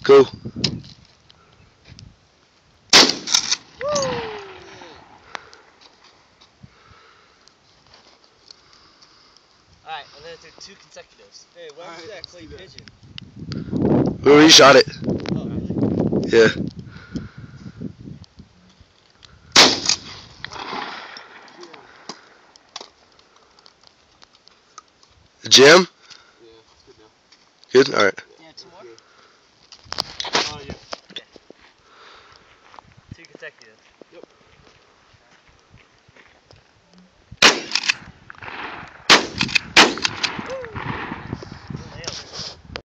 Go. Alright, I'm gonna do 2 consecutives. Hey, why don't you do that clay pigeon? We already shot it. Oh, really? Yeah. Jim? Yeah, it's good now. Good? Alright.